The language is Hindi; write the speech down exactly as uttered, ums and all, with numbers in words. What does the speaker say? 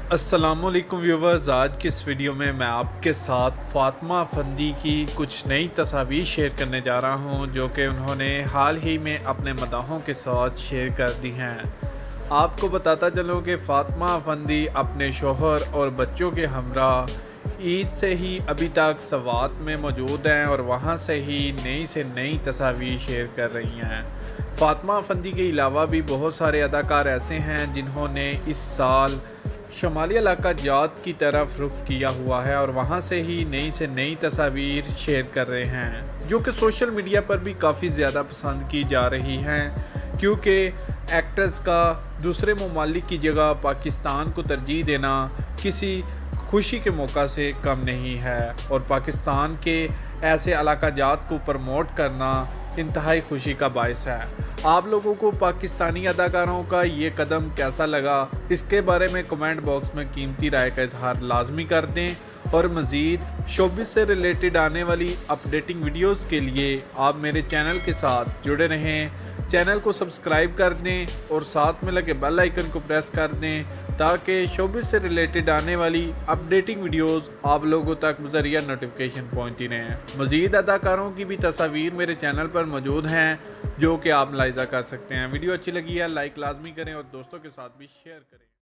अस्सलामुअलैकुम व्यूवर्स, आज की इस वीडियो में मैं आपके साथ फातिमा अफंदी की कुछ नई तस्वीर शेयर करने जा रहा हूं जो कि उन्होंने हाल ही में अपने मदाहों के साथ शेयर कर दी हैं। आपको बताता चलूं कि फातिमा अफंदी अपने शोहर और बच्चों के हमरा ईद से ही अभी तक सवात में मौजूद हैं और वहां से ही नई से नई तस्वीर शेयर कर रही हैं। फातिमा अफंदी के अलावा भी बहुत सारे अदाकार ऐसे हैं जिन्होंने इस साल शुमाली इलाका जात की तरफ रुख किया हुआ है और वहां से ही नई से नई तस्वीर शेयर कर रहे हैं जो कि सोशल मीडिया पर भी काफ़ी ज़्यादा पसंद की जा रही हैं, क्योंकि एक्टर्स का दूसरे ममालिक की जगह पाकिस्तान को तरजीह देना किसी खुशी के मौका से कम नहीं है और पाकिस्तान के ऐसे इलाका जात को प्रमोट करना इंतहाई खुशी का बायस है। आप लोगों को पाकिस्तानी अदाकारों का ये कदम कैसा लगा, इसके बारे में कमेंट बॉक्स में कीमती राय का इजहार लाजमी कर दें और मज़ीद शोबिज़ से रिलेटेड आने वाली अपडेटिंग वीडियोस के लिए आप मेरे चैनल के साथ जुड़े रहें। चैनल को सब्सक्राइब कर दें और साथ में लगे बेल आइकन को प्रेस कर दें ताकि शोबिज़ से रिलेटेड आने वाली अपडेटिंग वीडियोस आप लोगों तक ज़रिया नोटिफिकेशन पहुंचती रहें। मज़ीद अदाकारों की भी तस्वीर मेरे चैनल पर मौजूद हैं जो कि आप मुलाहिज़ा कर सकते हैं। वीडियो अच्छी लगी है लाइक लाजमी करें और दोस्तों के साथ भी शेयर करें।